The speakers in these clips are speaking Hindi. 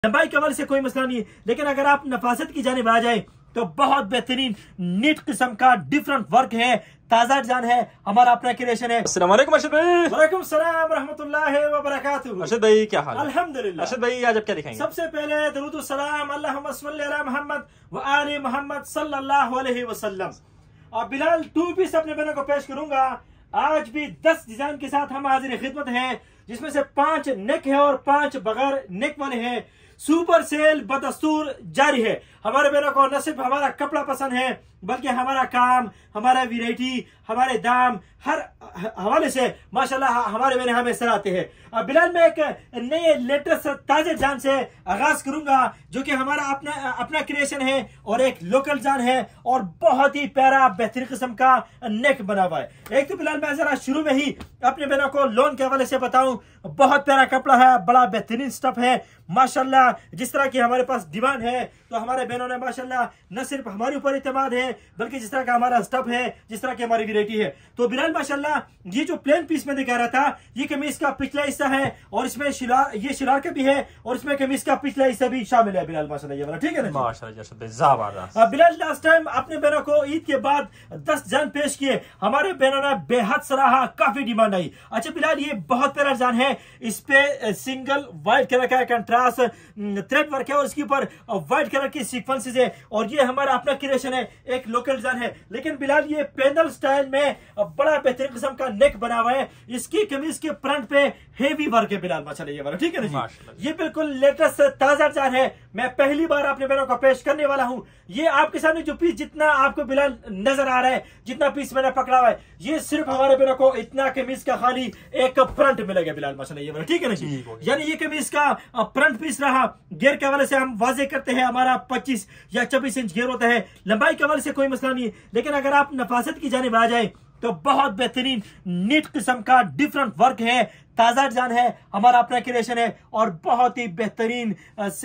लंबाई कमर से कोई मसला नहीं है, लेकिन अगर आप नफासत की जानिब आ जाए तो बहुत बेहतरीन नीट किस्म का डिफरेंट वर्क है, ताजा डिजाइन है, हमारा अपना क्रिएशन है। अस्सलाम वालेकुम अर्शद भाई। वालेकुम सलाम रहमतुल्लाहि व बरकातुहू। अर्शद भाई क्या हाल है? अल्हम्दुलिल्लाह। अर्शद भाई आज आप क्या दिखाएंगे? सबसे पहले दरूद सलाम अल्लाहुम्मा सल्ली अला मोहम्मद व आले मोहम्मद सल्लल्लाहु अलैहि वसल्लम। और बिलाल 2 पीस अपने बहनों को पेश करूंगा। आज भी 10 डिजाइन के साथ हम हाजिर खिदमत हैं, जिसमें से 5 नेक है और 5 बगैर नेक वाले हैं। सुपर सेल बदस्तूर जारी है। हमारे बहनों को न सिर्फ हमारा कपड़ा पसंद है, बल्कि हमारा काम, हमारा वैरायटी, हमारे दाम हर हवाले से माशाल्लाह हमारे बहने हमें सराहते हैं। अब बिलाल में एक नए लेटेस्ट ताजे जान से आगाज करूंगा, जो कि हमारा अपना क्रिएशन है और एक लोकल जान है और बहुत ही प्यारा बेहतरीन किस्म का नेक बना हुआ है। एक तो बिलाल मैं जरा शुरू में ही अपने बहनों को लोन के हवाले से बताऊं, बहुत प्यारा कपड़ा है, बड़ा बेहतरीन स्टफ है माशाल्लाह। जिस तरह की हमारे पास डिमांड है तो हमारे बहनों ने माशाल्लाह न सिर्फ हमारे ऊपर इत्मीनान है, बल्कि जिस तरह का हमारा स्टफ है, जिस तरह की हमारी वैरायटी है। तो बिलाल माशाल्लाह ये जो प्लेन पीस में दिखा रहा था, ये कमीज का पिछला हिस्सा है और इसमें ये शिलार का भी है और इसमें कमीज का पिछला हिस्सा भी शामिल है बिलाल माशाल्लाह। ये वाला ठीक है ना माशाल्लाह। बिलाल लास्ट टाइम अपने बहनों को ईद के बाद 10 जान पेश किए, हमारे बहनों ने बेहद सराहा, काफी डिमांड आई। अच्छा बिलाल ये बहुत प्यारा जान है, इस पे सिंगल व्हाइट कलर का कंट्रास्ट थ्रेड वर्क है और इसके ऊपर व्हाइट कलर की सीक्वेंसेस है और ये हमारा अपना क्रिएशन है, एक लोकल डिजाइन है। लेकिन बिलाल ये पैनल स्टाइल में बड़ा बेहतरीन किस्म का नेक बना हुआ है। इसकी कमीज के फ्रंट पे हेवी वर्क है बिलाल माशाल्लाह। ये वाला ठीक है ना जी, ये बिल्कुल लेटेस्ट ताजा डिजाइन है। मैं पहली बार अपने बहनों को पेश करने वाला हूँ। ये आपके सामने जो पीस जितना आपको बिलाल नजर आ रहा है, जितना पीस मैंने पकड़ा हुआ है, ये सिर्फ हमारे बहनों को इतना कमीज का खाली एक फ्रंट मिलेगा बिलाल माशाल्लाह। ये वाला ठीक है ना जी, यानी ये कमीज का फ्रंट पीस रहा। गेयर के हवाले से हम वाजे करते हैं, हमारा 25 या 24 इंच गेयर होता है। लंबाई के हवाले से कोई मसला नहीं है, लेकिन अगर आप नफासत की जानिब आ जाए तो बहुत बेहतरीन नीट किस्म का डिफरेंट वर्क है, ताजा डिजाइन है, हमारा अपना क्रिएशन है और बहुत ही बेहतरीन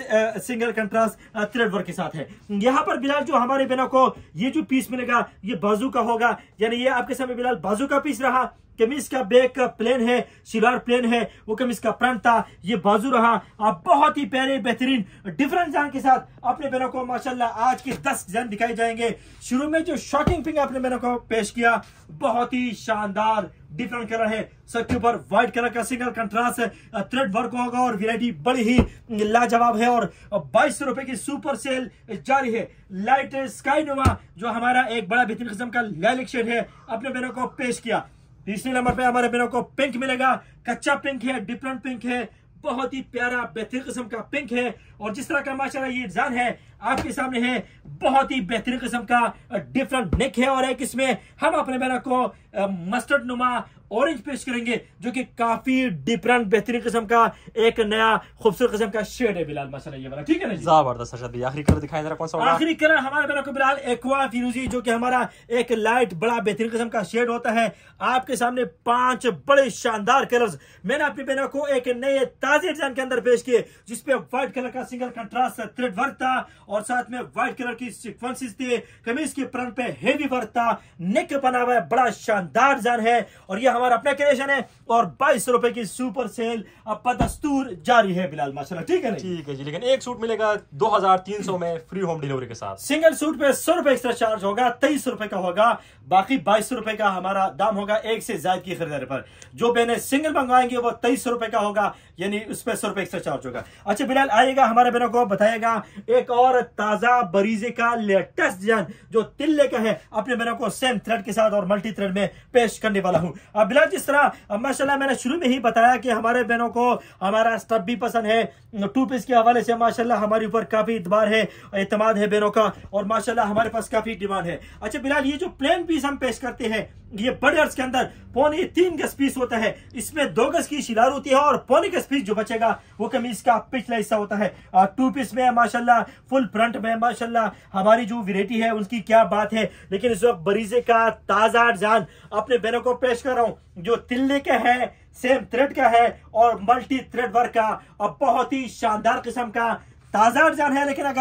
सिंगल कंट्रास्ट थ्रेड वर्क के साथ है। यहाँ पर बिलाल जो हमारे बहनों को ये जो पीस मिलेगा ये बाजू का होगा, यानी ये आपके सामने बिलाल बाजू का पीस रहा। कमीज का बैक प्लेन है, शिलार प्लेन है, वो कमीज का फ्रंट था, ये बाजू रहा। आप बहुत ही प्यारे बेहतरीन डिफरेंट डिजाइन के साथ अपने बहनों को माशाल्लाह आज की 10 डिजाइन दिखाई जाएंगे। शुरू में जो शॉकिंग पिंक अपने बहनों को पेश किया, बहुत ही शानदार डिफरेंट कलर है। सबके ऊपर व्हाइट कलर का सिंगल कंट्रास्ट थ्रेड वर्क होगा और वैरायटी बड़ी ही लाजवाब है और 2200 रुपए की सुपर सेल जारी है। लाइट स्काई नुमा जो हमारा एक बड़ा बेहतरीन किस्म का लाइलिक शेड है, अपने बहनों को पेश किया। तीसरे नंबर पे हमारे बहनों को पिंक मिलेगा, कच्चा पिंक है, डिफरेंट पिंक है, बहुत ही प्यारा बेहतरीन किस्म का पिंक है। और जिस तरह का माशाल्लाह ये डिजाइन है आपके सामने है, बहुत ही बेहतरीन किस्म का डिफरेंट नेक है और एक इसमें हम अपने बहनों को मस्टर्ड नुमा ऑरेंज पेश करेंगे, जो कि काफी डिफरेंट बेहतरीन किस्म का एक नया खूबसूरत किस्म का शेड है बिलाल माशाल्लाह। ये वाला ठीक है ना जी, जबरदस्त। आखिरी कलर दिखाएं जरा, कौन सा आखिरी कलर हमारे बहनों को बिलाल एक्वा फिरोजी, जो कि हमारा एक लाइट बड़ा बेहतरीन किस्म का शेड होता है। आपके सामने 5 बड़े शानदार कलर्स मैंने अपनी बहनों को एक नए ताजे डिजाइन के अंदर पेश किए, जिसपे व्हाइट कलर का सिंगल कंट्रास्ट थ्रेड वर्क था और साथ में व्हाइट कलर की सीक्वेंसेस थे। कमीज के फ्रंट पे हेवी वर्क था, नेक बना हुआ है, बड़ा शानदार डिजाइन है और ये हमारा अपना क्रिएशन है और 2200 रुपए की सुपर सेल बदस्तूर जारी है बिलाल माशाल्लाह। ठीक है ना, ठीक है जी। लेकिन एक सूट मिलेगा 2300 में फ्री होम डिलीवरी के साथ। सिंगल सूट पे 100 रुपए एक्स्ट्रा चार्ज होगा, 2300 रुपए का होगा, बाकी 2200 रुपए का हमारा दाम होगा एक से ज्यादा की खरीदारी पर। जो बहनें सिंगल मंगवाएंगे वो 2300 रुपए का होगा, यानी उस पर 100 रुपए एक्स्ट्रा चार्ज होगा। अच्छा बिलाल आएगा हमारे बहनों को बताएगा एक और ताजा बरीजे का लेटेस्ट डिजाइन जो तिल्ले का है, अपने बहनों को सेम थ्रेड के साथ और मल्टी थ्रेड में पेश करने वाला हूँ। अब बिलाल जिस तरह माशाल्लाह मैंने शुरू में ही बताया कि हमारे बहनों को हमारा स्टफ भी पसंद है, 2 पीस के हवाले से माशाल्लाह हमारे ऊपर काफी इतबार है, एतमाद है बहनों का और माशाल्लाह हमारे पास काफी डिमांड है। अच्छा बिलाल ये जो प्लेन पीस हम पेश करते हैं, ये बड़े अर्ज के अंदर 3.25 गज पीस होता है, इसमें 2 गज की शिलार होती है और 1.25 गज पीस जो बचेगा वो कमीज का पिछला हिस्सा होता है। 2 पीस में माशाल्लाह फुल फ्रंट में माशाल्लाह हमारी जो वैरायटी है उसकी क्या बात है। लेकिन इस वक्त बरीजे का ताजा डिजाइन अपने बहनों को पेश कर रहा हूँ, जो तिल्ले का है, सेम थ्रेड का है और मल्टी थ्रेड वर्क का और बहुत ही शानदार किस्म का ताजा डिजाइन है। लेकिन अगर आप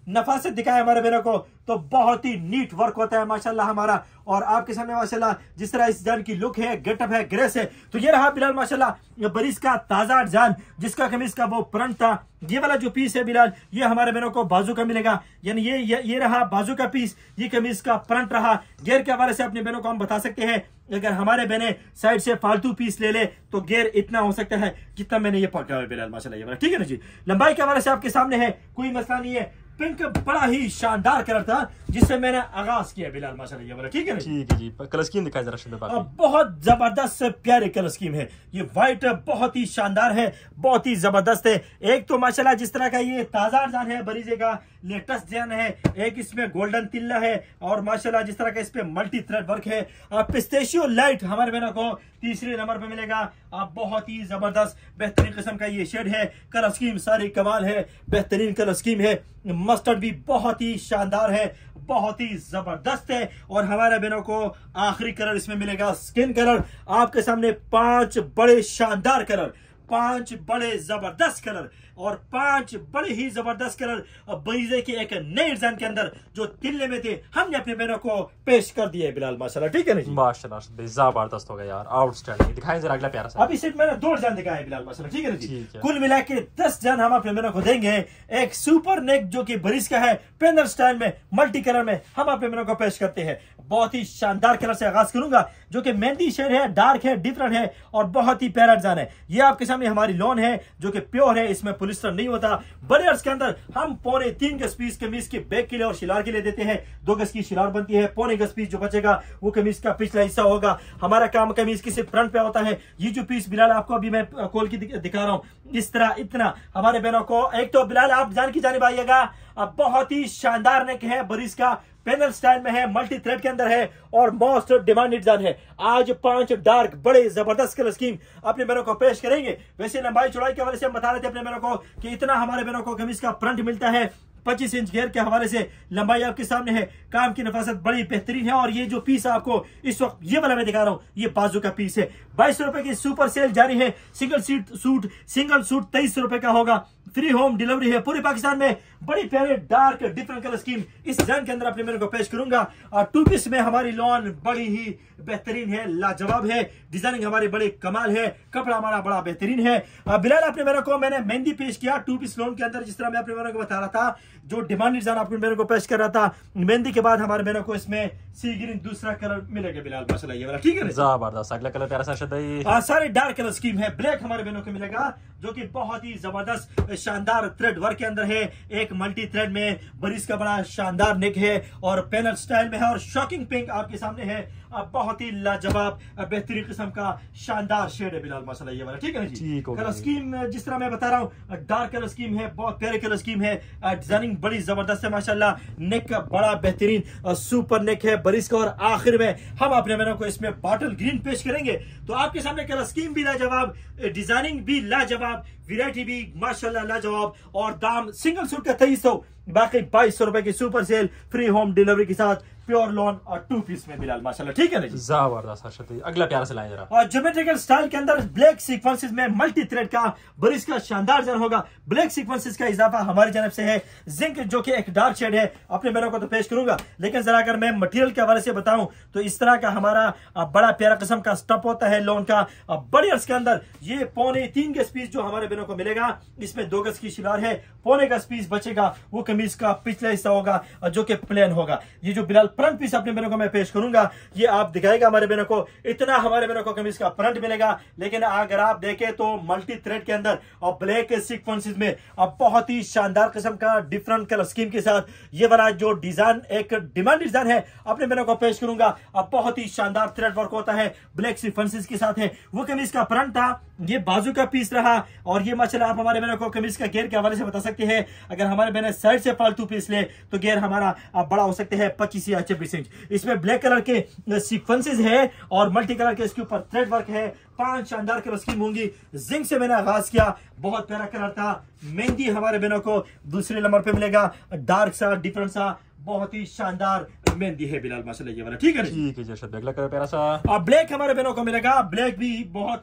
नफासत दिखाया हमारे बहनों को, तो बहुत ही नीट वर्क होता है माशाल्लाह हमारा। और आपके सामने माशाल्लाह जिस तरह इस जान की लुक है, गेटअप है, ग्रेस है। तो ये रहा बिलाल माशाल्लाह बरीस का ताजा जान, जिसका कमीज का वो प्रिंट था। ये वाला जो पीस है बिलाल, ये हमारे बहनों को बाजू का मिलेगा, यानी ये रहा बाजू का पीस, ये कमीज का प्रिंट रहा। गेर के हवाले से अपने बहनों को हम बता सकते हैं, अगर हमारे बहने साइड से फालतू पीस ले तो गेर इतना हो सकता है जितना मैंने ये पकड़ा है बिलाल माशाल्लाह ये वाला, ठीक है ना जी। लंबाई के हवाले से आपके सामने है, कोई मसला नहीं है। पिंक बड़ा ही शानदार कलर था जिससे मैंने आगाज किया बिलाल माशाल्लाह ये वाला, ठीक है ना। ठीक है जी, कलर स्कीम दिखाई जरा शद भाई। बहुत जबरदस्त प्यारे कलर स्कीम है। ये व्हाइट बहुत ही शानदार है, बहुत ही जबरदस्त है। एक तो माशाल्लाह जिस तरह का ये ताजा जान है, बरीजे का लेटेस्ट जान है, एक इसमें गोल्डन तिल्ला है, और माशाल्लाह जिस तरह का इस पे मल्टी थ्रेड वर्क है। पिस्तेशियो लाइट हमारे बहनों को तीसरे नंबर पे मिलेगा। बहुत ही जबरदस्त बेहतरीन किस्म का ये शेड है। कलर स्कीम सारी कमाल है, बेहतरीन कलर स्कीम है। मस्टर्ड भी बहुत ही शानदार है, बहुत ही जबरदस्त है। और हमारे बहनों को आखिरी कलर इसमें मिलेगा स्किन कलर। आपके सामने 5 बड़े शानदार कलर, 5 बड़े जबरदस्त कलर, और 5 बड़े ही जबरदस्त कलर बरीजे के एक नए डिजाइन के अंदर जो तिल्ले में थे, हमने अपने बहनों को पेश कर दिया है बिलाल माशाल्लाह, ठीक है ना जी। माशाल्लाह जबरदस्त हो गया यार, आउटस्टैंडिंग। दिखाएं जरा अगला प्यारा सा। अभी सिर्फ मैंने 2 डिजाइन दिखाए हैं बिलाल माशाल्लाह, ठीक है ना जी। ठीक है। कुल मिला के 10 डिजाइन हम अपने बहनों को देंगे। एक सुपर नेक जो कि बरीज का है, पेनर स्टाइल में, मल्टी कलर में हम अपने बहनों को पेश करते हैं। बहुत ही शानदार कलर से आगाज करूंगा, जो कि मेहंदी शेड है, डार्क है, डिफरेंट है, और बहुत ही प्यारा डिजाइन है। ये आपके सामने हमारी लॉन है जो कि प्योर है, इसमें पॉलिस्टर नहीं होता। बड़े अर्ज के अंदर हम 3.25 गज पीस कमीज के बैक के लिए और शिलार के लिए देते हैं। 2 गज की शिलार बनती है, 1.25 गज पीस जो बचेगा वो कमीज का पिछला हिस्सा होगा। हमारा काम कमीज की सिर्फ फ्रंट पे होता है। ये जो पीस बिलाल आपको अभी मैं खोल के दिखा रहा हूँ, इस तरह इतना हमारे बहनों को। एक तो बिलाल आप जान की जानिब आइएगा, अब बहुत ही शानदार नेक है, बरीज का पैनल स्टाइल में है, मल्टी थ्रेड के अंदर है, और मोस्ट डिमांडेड डिजाइन है। आज 5 डार्क बड़े जबरदस्त कलर स्कीम अपने बहनों को पेश करेंगे। वैसे लंबाई चौड़ाई के हवाले से हम बता रहे थे अपने बहनों को कि इतना हमारे बहनों को कमीज का फ्रंट मिलता है। 25 इंच घेर के हवाले से लंबाई आपके सामने है। काम की नफासत बड़ी बेहतरीन है। और ये जो पीस आपको इस वक्त ये वाला मैं दिखा रहा हूँ, ये बाजू का पीस है। 2200 रुपए की सुपर सेल जारी है। सिंगल सूट 2300 रुपए का होगा। फ्री होम डिलीवरी है पूरे पाकिस्तान में। बड़ी प्यारे डार्क डिफरेंट कलर स्कीम इस डिजाइन के अंदर अपने मेरे को पेश करूंगा। और 2 पीस में हमारी लॉन बड़ी ही बेहतरीन है, लाजवाब है। डिजाइनिंग हमारी बड़ी कमाल है, कपड़ा हमारा बड़ा बेहतरीन है। बिलाल अपने मेरे को मैंने मेहंदी पेश किया 2 पीस लॉन के अंदर, जिस तरह मैं अपने मेरे को बता रहा था, जो डिमांड डिजाइन अपने मेरे को पेश कर रहा था। मेहंदी के बाद हमारे मेरे को इसमें सी ग्रीन दूसरा कलर मिलेगा बिलाल माशाल्लाह ये वाला, ठीक है। जबरदस्त। अगला कलर प्यारा सा शद, सारे डार्क कलर स्कीम है। ब्लैक हमारे बहनों को मिलेगा जो कि बहुत ही जबरदस्त शानदार थ्रेड वर्क के अंदर है। एक मल्टी थ्रेड में बरीज का बड़ा शानदार नेक है और पैनल स्टाइल में है, और शॉकिंग पिंक आपके सामने है। बहुत ही लाजवाब बेहतरीन किस्म का शानदार शेड है बिलाल माशाल्लाह ये वाला, ठीक है ना जी। कलर स्कीम जिस तरह मैं बता रहा हूँ, डार्क कलर स्कीम है, बहुत प्यारे कलर स्कीम है। डिजाइनिंग बड़ी जबरदस्त है माशाल्लाह। नेक का बड़ा बेहतरीन सुपर नेक है बरीज का। और आखिर में हम अपने बहनों को इसमें बॉटल ग्रीन पेश करेंगे। तो आपके सामने कलर स्कीम भी लाजवाब, डिजाइनिंग भी लाजवाब, वैरायटी भी माशाल्लाह लाजवाब, और दाम सिंगल सूट का 2300, बाकी 2200 रुपए की super sale free home delivery के साथ, प्योर लॉन और 2 पीस में बिलाल माशाल्लाह, ठीक है ना जी। जबरदस्त। अगला प्यारा से लाएं जरा। और ज्योमेट्रिकल स्टाइल के अंदर ब्लैक सीक्वेंसेस में मल्टी थ्रेड का बरीज का शानदार डिजाइन होगा। ब्लैक सीक्वेंसेस का इजाफा हमारी जानब से है। जिंक जो कि एक डार्क शेड है, अपने बहनों को तो पेश करूंगा, लेकिन जरा अगर मैं मटेरियल के हवाले से बताऊं तो इस तरह का हमारा बड़ा प्यारा किस्म का स्टफ होता है लॉन का। बड़ी अर्ज के अंदर ये 3.25 गज पीस जो हमारे बहनों को मिलेगा, इसमें 2 गज की शिलार है। 1.25 गज पीस बचेगा, वो कमीज का पिछला हिस्सा होगा जो कि प्लेन होगा। ये जो बिलाल फ्रंट पीस अपने बहनों को मैं पेश करूंगा, ये आप दिखाएगा हमारे बहनों को। इतना हमारे बहनों को कमीज का फ्रंट मिलेगा, लेकिन अगर आप देखें तो मल्टी थ्रेड के अंदर और ब्लैक सीक्वेंसेस में अब बहुत ही शानदार किस्म का डिफरेंट कलर स्कीम के साथ ये वाला जो डिजाइन एक डिमांड डिजाइन है अपने बहनों को पेश करूंगा। अब बहुत ही शानदार थ्रेड वर्क होता है, ब्लैक सीक्वेंसेस के साथ है। वो कमीज का फ्रंट था, ये बाजू का पीस रहा। और ये माशाल्लाह आप हमारे बहनों को कमीज का घेर के हवाले से बता सकते हैं, अगर हमारे बहने साइड से फालतू पीस ले तो घेर हमारा बड़ा हो सकता है 25 या 26 इंच। इसमें ब्लैक कलर के सीक्वेंसेस है और मल्टी कलर के इसके ऊपर थ्रेड वर्क है। 5 शानदार कलर स्कीम होंगी। जिंक से मैंने आगाज किया, बहुत प्यारा कलर था। मेहंदी हमारे बहनों को दूसरे नंबर पे मिलेगा, डार्क सा डिफरेंट सा बहुत ही शानदार मेहंदी है बिलाल माशाल्लाह ये वाला, ठीक है। ठीक है जी। अगला कलर प्यारा सा, ब्लैक हमारे बहनों को मिलेगा। ब्लैक भी बहुत ही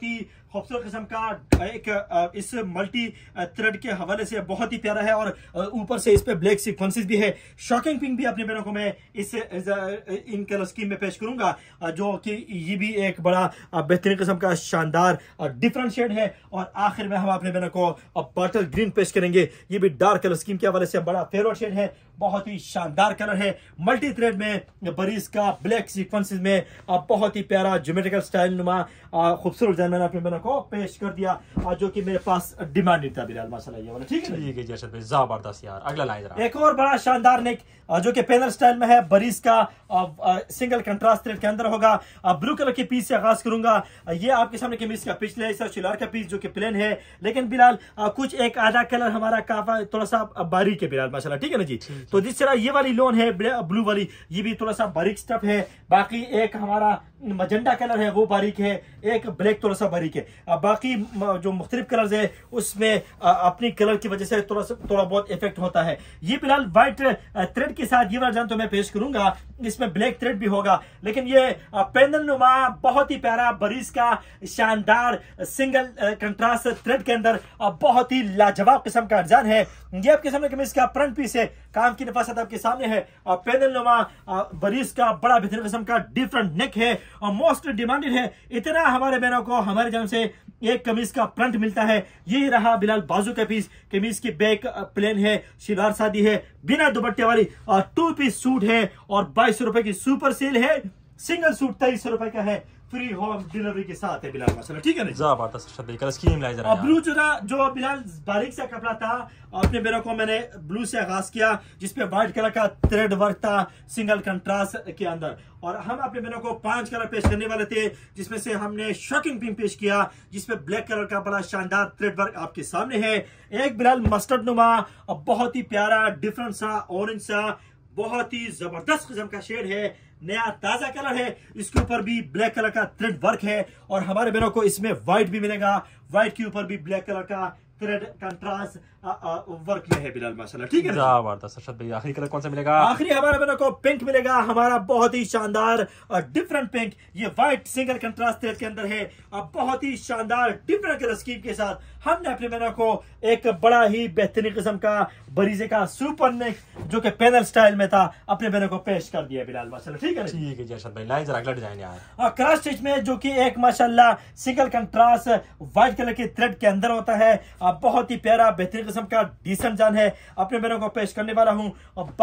खूबसूरत किस्म का एक इस मल्टी थ्रेड के हवाले से बहुत ही प्यारा है, और ऊपर से इस पे ब्लैक सीक्वेंसेस भी है। शॉकिंग पिंक भी अपने बहनों को मैं इस इन कलर स्कीम में पेश करूंगा, जो कि ये भी एक बड़ा बेहतरीन किस्म का शानदार डिफरेंट शेड है। और आखिर में हम अपने बहनों को बॉटल ग्रीन पेश करेंगे। ये भी डार्क कलर स्कीम के हवाले से बड़ा फेवरेट शेड है, बहुत ही शानदार कलर है। मल्टी थ्रेड में बरीज का ब्लैक सीक्वेंसेस में बहुत ही प्यारा ज्योमेट्रिकल स्टाइल नुमा खूबसूरत डिजाइन मैंने अपने बहनों को पेश कर दिया, जो कि मेरे पास डिमांडेड था बिलाल माशाल्लाह ये वाला। ठीक है जी अर्शद भाई, जबरदस्त यार। अगला लाइन जरा। एक और बड़ा शानदार नेक जो कि पैनल स्टाइल में है, बरीज का सिंगल कंट्रास्ट थ्रेड के अंदर होगा। ब्लू कलर के पीस से आगाज करूंगा। ये आपके सामने कमीज का पिछले हिस्सा शिलार का पीस जो कि प्लेन है, लेकिन बिलाल कुछ एक आधा कलर हमारा काफा थोड़ा सा बारीक है बिलाल माशाल्लाह। ठीक है ना जी। तो जिस तरह ये वाली लोन है ब्लू वाली, ये भी थोड़ा सा बारीक स्टफ है। बाकी एक हमारा मजेंडा कलर है वो बारीक है, एक ब्लैक थोड़ा सा बारीक है। बाकी जो मुख्तलिफ कलर्स है उसमें अपनी कलर की वजह से थोड़ा बहुत इफेक्ट होता है। ये फिलहाल व्हाइट थ्रेड के साथ ये वाला जान तो मैं पेश करूंगा, इसमें ब्लैक थ्रेड भी होगा, लेकिन ये पेंडल नुमा बहुत ही प्यारा बरीज का शानदार सिंगल कंट्रास्ट थ्रेड के अंदर बहुत ही लाजवाब किस्म का डिजाइन है। ये आपके सामने कमीज का फ्रंट पीस है, काम की नफासत आपके सामने है। पेंडल नुमा बरीज का बड़ा बेहतरीन किस्म का डिफरेंट नेक है और मोस्ट डिमांडेड है। इतना हमारे बहनों को हमारे जान से एक कमीज का फ्रंट मिलता है। ये रहा बिलाल बाजू का पीस, कमीज की बैक प्लेन है, शिलार सादी है, बिना दुपट्टे वाली, और 2 पीस सूट है और 2200 रुपए की सुपर सेल है। सिंगल सूट 2300 रुपए का है, फ्री होम डिलीवरी के साथ है बिलाल माशाल्लाह। ठीक है ना। जबरदस्त कलर स्कीम लाई जरा। ब्लू जो बिलाल बारीक सा कपड़ा था, अपने बेरों को मैंने ब्लू से आगाज किया, जिसपे व्हाइट कलर का थ्रेड वर्क था सिंगल कंट्रास्ट के अंदर। और हम अपने बेरों को 5 कलर पेश करने वाले थे, जिसमें से हमने शॉकिंग पिंक पेश किया, जिसपे ब्लैक कलर का बड़ा शानदार थ्रेड वर्क आपके सामने है। एक बिलाल मस्टर्ड नुमा बहुत ही प्यारा डिफरेंट सा ऑरेंज सा बहुत ही जबरदस्त किस्म का शेड है, नया ताजा कलर है। इसके ऊपर भी ब्लैक कलर का थ्रेड वर्क है और हमारे बहनों को इसमें व्हाइट भी मिलेगा। व्हाइट के ऊपर भी ब्लैक कलर का थ्रेड कंट्रास्ट वर्क में है बिलाल माशाल्लाह। ठीक है। जबरदस्त अर्शद भाई, आखिरी कलर कौन सा मिलेगा? आखिरी हमारे बहनों को पिंक मिलेगा, हमारा बहुत ही शानदार डिफरेंट पिंक। ये व्हाइट सिंगल कंट्रास्ट थ्रेड के अंदर है, बहुत ही शानदार डिफरेंट कलर स्कीम के साथ हमने अपने बहनों को एक बड़ा ही बेहतरीन किस्म का बरीजे का सुपर नेक जो कि पैनल स्टाइल में था अपने बहनों को पेश कर दिया बिलाल माशाल्लाह। ठीक है। ठीक है जी अर्शद भाई, लाइन जरा अगला डिजाइन यार। क्रॉस स्टिच में जो कि एक माशाल्लाह सिंगल कंट्रास्ट व्हाइट कलर के थ्रेड के अंदर होता है, बहुत ही प्यारा बेहतरीन किस्म का डिसेंट जान है, अपने बहनों को पेश करने वाला हूँ।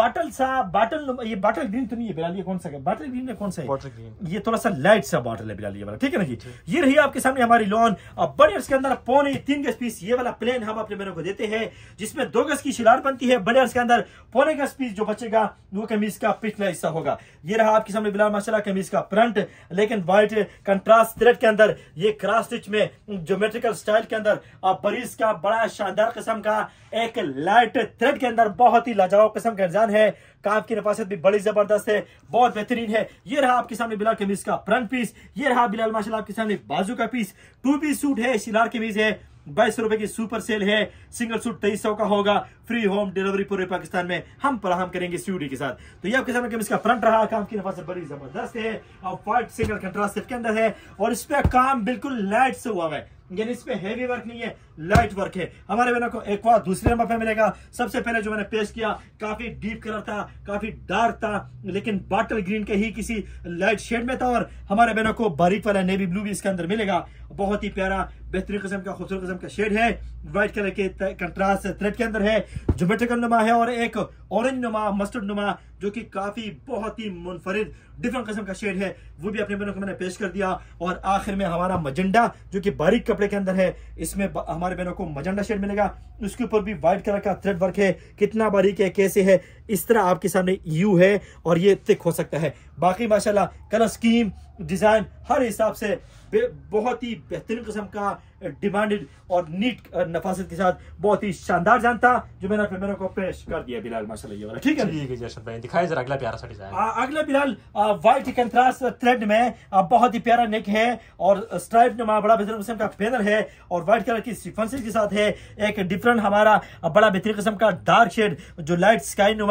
ये बाटल ग्रीन तो नहीं है बिलाल, ये कौन सा है? बाटल ग्रीन में कौन सा है? ये थोड़ा सा लाइट सा बाटल है बिलाल ये वाला। ठीक है ना जी। ये रही आपके सामने हमारी लॉन बड़े के अंदर 3.25 गज पीस ये वाला प्लेन हम अपने बहनों को देते हैं, जिसमें 2 गज की शिलार बनती है। बड़े के अंदर 1.25 गज पीस जो बचेगा वो कमीज का पिछला हिस्सा होगा। ये रहा आपके सामने बिलाल माशाल्लाह कमीज का फ्रंट, लेकिन व्हाइट कंट्रास्ट थ्रेड के अंदर ये क्रॉस स्टिच में ज्योमेट्रिकल स्टाइल के अंदर बरीज का बड़ा शानदार किस्म का एक लाइट थ्रेड के अंदर बहुत ही लाजवाब किस्म का डिजाइन है। काम की नफासत भी बड़ी जबरदस्त है, बहुत बेहतरीन है। ये रहा आपके सामने बिलाल कमीज का फ्रंट पीस, ये रहा बिलाल माशाल्लाह आपके सामने बाजू का पीस। 2 पीस सूट है, शिलार कमीज है, 2200 रुपए की सुपर सेल है। सिंगल सूट 2300 का होगा, फ्री होम डिलीवरी पूरे पाकिस्तान में हम फराहम करेंगे सीयूडी के साथ। तो ये आपके सामने कमीज का फ्रंट रहा, काम की नफासत बड़ी जबरदस्त है और व्हाइट सिंगल कंट्रास्ट सेट के अंदर है और इस पे काम बिल्कुल लाइट से हुआ है, यानी इस पे हैवी वर्क नहीं है, लाइट वर्क है। हमारे बहनों को एक बार दूसरे नंबर पे मिलेगा। सबसे पहले जो मैंने पेश किया काफी डीप कलर था, काफी डार्क था, लेकिन बॉटल ग्रीन के ही किसी लाइट शेड में था। और हमारे बहनों को बारीक वाला नेवी ब्लू भी इसके अंदर मिलेगा, बहुत ही प्यारा बेहतरीन किस्म का खूबसूरत किस्म का शेड है। व्हाइट कलर के कंट्रास्ट थ्रेड के अंदर है, ज्योमेट्रिकल नुमा है और एक ऑरेंज नुमा मस्टर्ड नुमा जो कि काफी बहुत ही मुनफरिद डिफरेंट किस्म का शेड है, वो भी अपने बहनों को मैंने पेश कर दिया। और आखिर में हमारा मजेंडा जो कि बारीक कपड़े के अंदर है, इसमें हमारे बहनों को मजेंडा शेड मिलेगा। उसके ऊपर भी व्हाइट कलर का थ्रेड वर्क है, कितना बारीक है कैसे है, इस तरह आपके सामने यू है और ये थिक हो सकता है। बाकी माशाल्लाह कलर स्कीम डिजाइन हर हिसाब से बहुत ही बेहतरीन किस्म का डिमांडेड और नीट नफासत के साथ बहुत ही शानदार जान था जो मैंने अपने बहनों को पेश कर दिया बिलाल माशाल्लाह ये वाला। ठीक है जी अर्शद भाई, दिखाए जरा अगला प्यारा सा डिजाइन। अगला बिलाल व्हाइट कंट्रास्ट थ्रेड में बहुत ही प्यारा नेक है और स्ट्राइप नुमा बड़ा बेहतरीन किस्म का पैनल है और व्हाइट कलर की सीक्वेंसेस के साथ है। एक डिफरेंट हमारा बड़ा बेहतरीन किस्म का डार्क शेड जो लाइट स्काई नुमा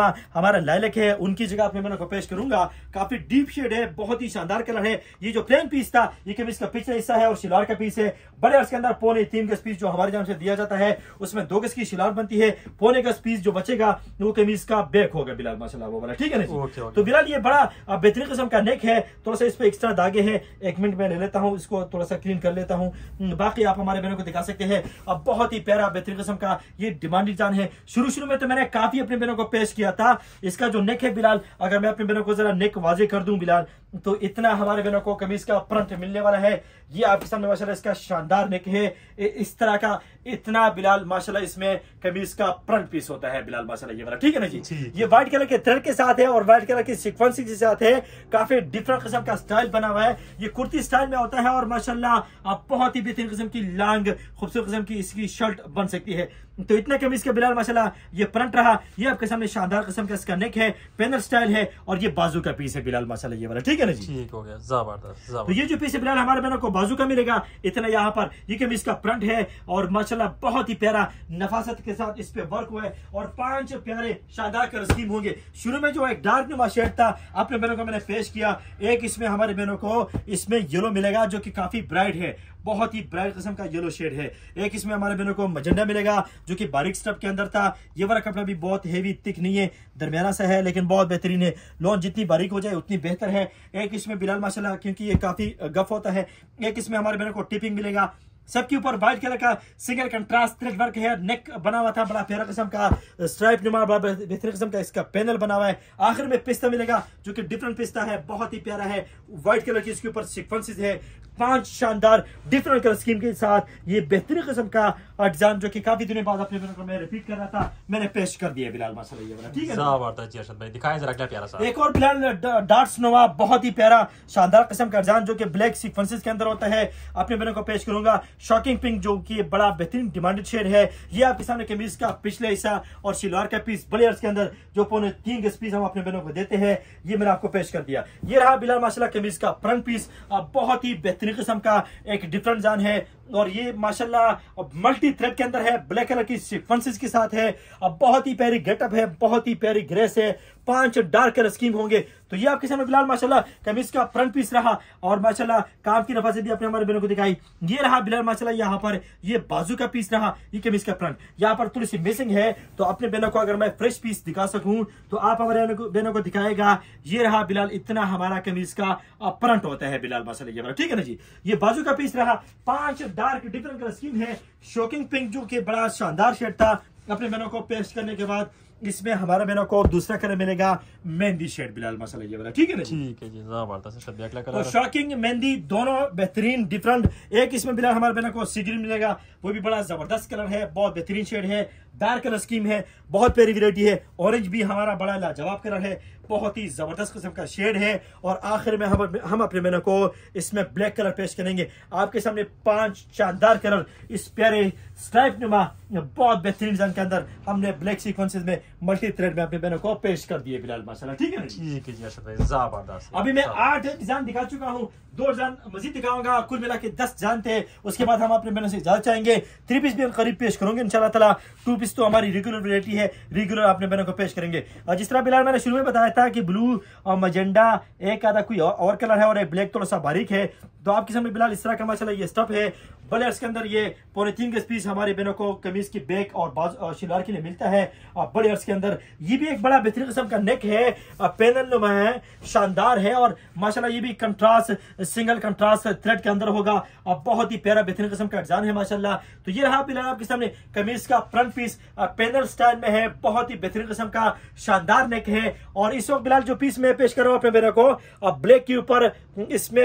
हमारा लाइलक है उनकी जगह अपने बहनों को पेश करूंगा। काफी डीप शेड है, बहुत ही शानदार कलर है। ये जो प्लेन पीस था ये कमीज का पिछला हिस्सा है और शिलार का पीस है। बड़े अर्ज के अंदर 3.25 गज पीस जो हमारे जान से दिया जाता है उसमें 2 गज की शिलार बनती है। 1.25 गज पीस जो बचेगा वो कमीज का बैक होगा बिलाल माशाल्लाह वो वाला, ठीक है ना। तो बिलाल ये बड़ा बेहतरीन किस्म का नेक है, थोड़ा सा इस पे एक्स्ट्रा दागे हैं, 1 मिनट में ले लेता हूँ, इसको थोड़ा सा क्लीन कर लेता हूँ। बाकी आप हमारे बहनों को दिखा सकते हैं। अब बहुत ही प्यारा बेहतरीन किस्म का ये डिमांड डिजाइन है। शुरू में तो मैंने काफी अपने बहनों को पेश किया था। इसका जो नेक है बिलाल, अगर मैं अपने बहनों को जरा नेक वाजे कर दूं बिलाल, तो इतना हमारे बहनों को कमीज का फ्रंट मिलने वाला है। ये आपके सामने माशाल्लाह इसका शानदार नेक है, इस तरह का इतना बिलाल माशाल्लाह इसमें कमीज का फ्रंट पीस होता है बिलाल माशाल्लाह ये वाला, ठीक है ना जी। ये व्हाइट कलर के थ्रेड के साथ है और व्हाइट कलर की सीक्वेंस के साथ है। काफी डिफरेंट किस्म का स्टाइल बना हुआ है, ये कुर्ती स्टाइल में होता है और माशाल्लाह आप बहुत ही बेहतरीन किस्म की लॉन्ग खूबसूरत किस्म की इसकी शर्ट बन सकती है। तो इतना कमीज के बिलाल माशाल्लाह ये फ्रंट रहा। ये आपके सामने शानदार किस्म का इसका नेक है, पैनल स्टाइल है और ये बाजू का पीस है बिलाल माशाल्लाह ये वाला, ठीक है ना जी। ठीक हो गया, जबरदस्त। तो ये जो पीस है बिलाल हमारे बहनों को बाजू का मिलेगा, इतना यहाँ पर ये कमीज का फ्रंट है और माशाल्लाह बहुत ही प्यारा नफासत के साथ इस पे वर्क हुआ है और 5 प्यारे शानदार कलर स्कीम होंगे। शुरू में जो एक डार्क नुमा शेड था अपने बहनों को मैंने पेश किया, एक इसमें हमारे बहनों को इसमें येलो मिलेगा जो कि काफी ब्राइट है, बहुत ही ब्राइट किस्म का येलो शेड है। एक इसमें हमारे बहनों को मजेंडा मिलेगा जो कि बारीक स्टफ के अंदर था। ये वाला कपड़ा भी बहुत हेवी थिक नहीं है, दरमियाना सा है लेकिन बहुत बेहतरीन है। लॉन जितनी बारीक हो जाए उतनी बेहतर है। एक इसमें बिलाल माशाल्लाह क्योंकि ये काफी गफ होता है, एक इसमें हमारे बहनों को टिपिंग मिलेगा। सबके ऊपर व्हाइट कलर का सिंगल कंट्रास्ट थ्रेड वर्क है, नेक बना हुआ था, बड़ा प्यारा किस्म का स्ट्राइप नुमा, बड़ा बेहतरीन किस्म का इसका पैनल बना हुआ है। आखिर में पिस्ता मिलेगा जो कि डिफरेंट पिस्ता है, बहुत ही प्यारा है। व्हाइट कलर की इसके ऊपर सीक्वेंसेस है, 5 शानदार डिफरेंट कलर स्कीम के साथ ये बेहतरीन किस्म का डिजाइन जो कि काफी दिनों बाद अपने बहनों को मैं रिपीट कर रहा था, मैंने पेश कर दिया बिलाल माशाल्लाह ये वाला, ठीक है। जबरदस्त जी अर्शद भाई, दिखाएं जरा क्या प्यारा सा। एक और बिलाल डार्ट्स नोवा, बहुत ही प्यारा शानदार किस्म का डिजाइन जो कि ब्लैक सीक्वेंसेस के अंदर होता है, अपने बहनों को पेश करूंगा। शॉकिंग पिंक जो कि बड़ा बेहतरीन डिमांडेड शेड है। ये आपके सामने कमीज का पिछले हिस्सा और शिलवार का पीस बड़े अर्ज के अंदर जो 3.25 गज पीस हम अपने बहनों को देते हैं, ये मैंने आपको पेश कर दिया। ये रहा बिलाल माशाल्लाह कमीज का फ्रंट पीस, बहुत ही बेहतरीन किस्म का एक डिफरेंट डिजाइन है और ये माशाल्लाह मल्टी थ्रेड के अंदर है, ब्लैक कलर की सीक्वेंसेस के साथ है। अब बहुत ही प्यारी गेटअप है, बहुत ही प्यारी ग्रेस है, 5 डार्क कलर स्कीम होंगे। तो ये आपके सामने बिलाल माशाल्लाह कमीज का फ्रंट पीस रहा और माशाल्लाह काम की नफासत भी अपने हमारे बहनों को दिखाई। ये रहा बिलाल माशाल्लाह यहाँ पर ये बाजू का पीस रहा, ये कमीज का फ्रंट। यहाँ पर थोड़ी सी मिसिंग है तो अपने बहनों को अगर मैं फ्रेश पीस दिखा सकूं तो आप हमारे बहनों को दिखाएगा। ये रहा बिलाल, इतना हमारा कमीज का फ्रंट होता है बिलाल माशाल्लाह ये वाला, ठीक है ना जी। ये बाजू का पीस रहा, 5 डार्क डिफरेंट कलर स्कीम है। शॉकिंग पिंक जो कि बड़ा शानदार शेड था, अपने बहनों को पेश करने के बाद इसमें हमारे बहनों को दूसरा कलर मिलेगा मेहंदी शेड बिलाल माशाल्लाह ये वाला, ठीक है ना। ठीक है जी, जबरदस्त अगला कलर। तो शॉकिंग मेहंदी दोनों बेहतरीन डिफरेंट। एक इसमें बिलाल हमारे बहनों को सी ग्रीन मिलेगा, वो भी बड़ा जबरदस्त कलर है, बहुत बेहतरीन शेड है, डार्क कलर स्कीम है, बहुत प्यारी वैरायटी है। ऑरेंज भी हमारा बड़ा लाजवाब कलर है, बहुत ही जबरदस्त किस्म का शेड है। और आखिर में हम अपने बहनों को इसमें ब्लैक कलर पेश करेंगे। आपके सामने 5 शानदार कलर इस प्यारे स्ट्राइप नुमा बहुत बेहतरीन डिजाइन के अंदर हमने ब्लैक सीक्वेंसेस में मल्टी थ्रेड में अपने बहनों को पेश कर दिए बिलाल माशाल्लाह, ठीक है ना। ठीक है जी अर्शद भाई, जबरदस्त। अभी मैं 8 डिजाइन दिखा चुका हूँ, 2 डिजाइन मजीद दिखाऊंगा, कुल मिला के 10 डिजाइन थे। उसके बाद हम अपने बहनों से इजाजत चाहेंगे। 3 पीस भी हम करीब पेश करेंगे इंशाल्लाह ताला। 2 पीस तो हमारी रेगुलर वैरायटी है, रेगुलर अपने बहनों को पेश करेंगे। और जिस तरह बिलाल मैंने शुरू में बताया था कि ब्लू और मजेंडा एक आधा कोई और कलर है और एक ब्लैक थोड़ा सा बारीक है, तो आपके सामने बिलाल इस तरह का माशाल्लाह ये स्टफ है। बड़े अर्ज के अंदर ये 3.25 गज पीस हमारी बहनों को कमीज की बैक और शिलवार के लिए मिलता है। और बड़े अर्ज के अंदर ये भी एक बड़ा बेहतरीन किस्म का नेक है, पैनल नुमा है, शानदार है और माशाल्लाह ये भी कंट्रास्ट सिंगल कंट्रास्ट थ्रेड के अंदर होगा। अब बहुत ही प्यारा बेहतरीन किस्म का डिजाइन है माशाल्लाह। तो ये रहा बिलाल आपके सामने कमीज का फ्रंट पीस, पैनल स्टाइल में है, बहुत ही बेहतरीन किस्म का शानदार नेक है। और इस वक्त बिलाल जो पीस मैं पेश कर रहा हूँ अपने बहनों को ब्लैक के ऊपर, इसमें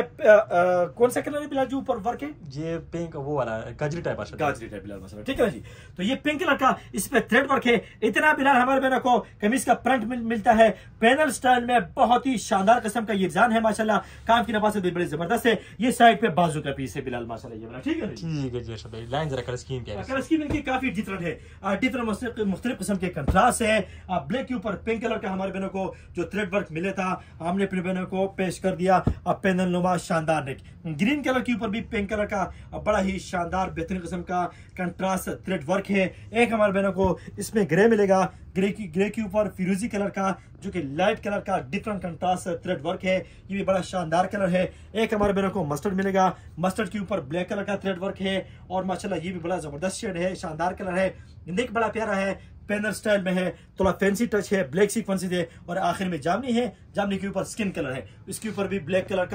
कौन सा कलर है बिलाल जो ऊपर वर्क है? ये पिंक वो वाला गाजरी टाइप बिलाल माशाल्लाह, ठीक है ना जी। तो ये पिंक कलर का इस पे थ्रेड वर्क है। इतना बिलाल हमारे बहनों को कमीज का फ्रंट मिलता है पैनल स्टाइल में, बहुत ही शानदार किस्म का ये डिजाइन है माशाल्लाह। काम की नफासत भी बड़ी जबरदस्त है। ये साइड पे बाजू का पीस है बिलाल माशाल्लाह ये वाला, ठीक है ना। ठीक है जी अर्शद भाई, लाइन जरा कलर स्कीम क्या है? कलर स्कीम इनकी काफी डिफरेंट है, डिफरेंट मुख्तलिफ किस्म के कंट्रास्ट है। ब्लैक के ऊपर पिंक कलर का हमारे बहनों को जो थ्रेड वर्क मिले था हमने अपने बहनों को पेश कर दिया। अब पैनल नुमा शानदार नेक। ग्रीन कलर के ऊपर भी पिंक कलर का बड़ा ही शानदार बेहतरीन किस्म का कंट्रास्ट थ्रेड वर्क है। एक हमारे बहनों को इसमें ग्रे मिलेगा, ग्रे के ऊपर फिरोजी कलर का जो कि लाइट कलर का डिफरेंट कंट्रास्ट थ्रेड वर्क है, ये भी बड़ा शानदार कलर है। एक हमारे बहनों को मस्टर्ड मिलेगा, मस्टर्ड के ऊपर ब्लैक कलर का थ्रेड वर्क है और माशाल्लाह ये भी बड़ा जबरदस्त शेड है, शानदार कलर है। नेक बड़ा प्यारा है, पेनर स्टाइल में है, थोड़ा फैंसी टच है, ब्लैक सीक्वेंसेस है और आखिर में जामनी है। जामनी के ऊपर स्किन कलर है, इसके ऊपर भी ब्लैक कलर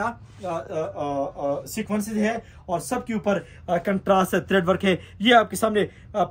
का सीक्वेंसेस है और सब के ऊपर कंट्रास्ट थ्रेड वर्क है। ये आपके सामने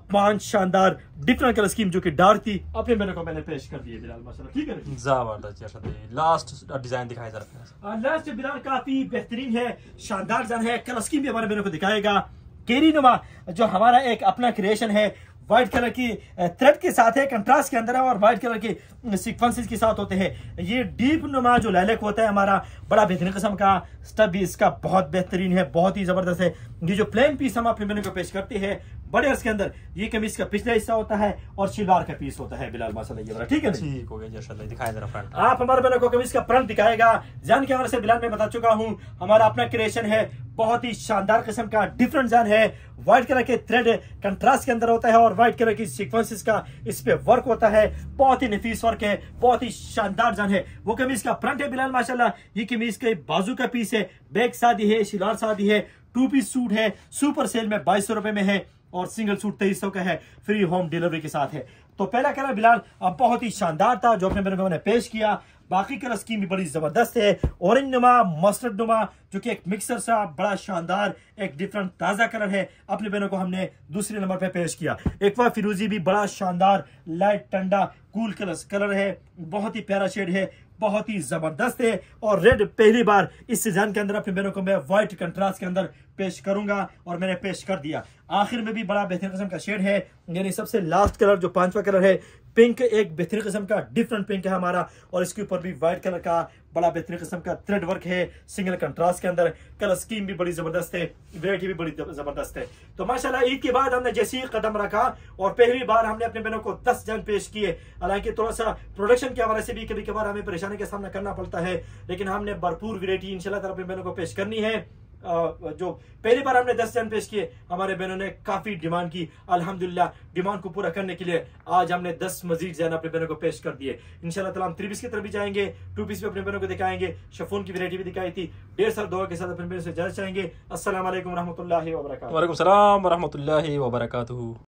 5 शानदार डिफरेंट कलर स्कीम जो कि डार्क थी अपने मेरे को मैंने पेश कर दिए बिलाल माशाल्लाह। ठीक है, जबरदस्त। लास्ट डिजाइन दिखाई जरा। लास्ट बिलाल काफी बेहतरीन है, शानदार डिजाइन है। कलर स्कीम भी हमारे मेरे को दिखाएगा। केरी नुमा जो हमारा एक अपना क्रिएशन है, व्हाइट कलर की थ्रेड के साथ है, कंट्रास्ट के अंदर है और व्हाइट कलर के सीक्वेंसेस के साथ होते हैं। ये डीप नुमा जो लाइलैक होता है हमारा, बड़ा बेहतरीन किस्म का स्टफ भी इसका बहुत बेहतरीन है, बहुत ही जबरदस्त है। ये जो प्लेन पीस हम अपने मेनू को पेश करते हैं बड़े अर्ज के अंदर, ये कमीज का पिछला हिस्सा होता है और शलवार का पीस होता है बिलाल माशाल्लाह। ये वाला ठीक है, ठीक हो गया माशाल्लाह। दिखाएं जरा फ्रंट। आप हमारे बहनों को कमीज का फ्रंट दिखाएगा। जान के हमारे से बिलाल मैं बता चुका हूं, हमारा अपना क्रिएशन है, बहुत ही शानदार किस्म का डिफरेंट जान है। व्हाइट कलर के थ्रेड कंट्रास्ट के अंदर होता है और व्हाइट कलर की सीक्वेंसेस का इस पे वर्क होता है, बहुत ही नफीस वर्क है, बहुत ही शानदार जान है। वो कमीज का फ्रंट है बिलाल माशाल्लाह। ये कमीज के बाजू का पीस है, बैक शादी है, शिलार शादी है, 2 पीस सूट है, सुपर सेल में 2200 रुपए में है और सिंगल सूट 2300 का है, फ्री होम डिलीवरी के साथ है। तो पहला कलर बिलाल बहुत ही शानदार था जो अपने मेरे को मैंने पेश किया। बाकी कलर स्कीम भी बड़ी जबरदस्त है, ऑरेंज नुमा, मस्टर्ड नुमा जो कि एक मिक्सर सा बड़ा शानदार एक डिफरेंट ताजा कलर है, अपने बहनों को हमने दूसरे नंबर पे पेश किया। एक्वा फिरोजी भी बड़ा शानदार लाइट ठंडा कूल कलर है, बहुत ही प्यारा शेड है, बहुत ही जबरदस्त है। और रेड पहली बार इस सीजन के अंदर अपने बहनों को मैं व्हाइट कंट्रास्ट के अंदर पेश करूंगा और मैंने पेश कर दिया। आखिर में भी बड़ा बेहतरीन किस्म का शेड है, यानी सबसे लास्ट कलर जो 5वां कलर है पिंक, एक बेहतरीन किस्म का डिफरेंट पिंक है हमारा और इसके ऊपर भी व्हाइट कलर का बड़ा बेहतरीन किस्म का थ्रेड वर्क है सिंगल कंट्रास्ट के अंदर। कलर स्कीम भी बड़ी जबरदस्त है, वैरायटी भी बड़ी जबरदस्त है। तो माशाल्लाह ईद के बाद हमने जैसे ही कदम रखा और पहली बार हमने अपने बहनों को 10 डिजाइन पेश किए। हालांकि थोड़ा सा प्रोडक्शन के हवाले से भी कभी कभार हमें परेशानी का सामना करना पड़ता है, लेकिन हमने भरपूर वैरायटी इंशाल्लाह अपने बहनों को पेश करनी है। जो पहली बार हमने 10 डिजाइन पेश किए, हमारे बहनों ने काफी डिमांड की। अल्हम्दुलिल्लाह डिमांड को पूरा करने के लिए आज हमने 10 मजीद डिजाइन अपने बहनों को पेश कर दिए। इंशाल्लाह ताला हम 3 पीस की तरफ भी जाएंगे, 2 पीस भी अपने बहनों को दिखाएंगे, शिफॉन की वैरायटी भी दिखाई थी। 1.5 साल दुआ के साथ अपने बहनों से जाना चाहेंगे। अस्सलाम वालेकुम रहमतुल्लाहि व बरकातहू। वालेकुम सलाम व रहमतुल्लाहि व बरकातहू।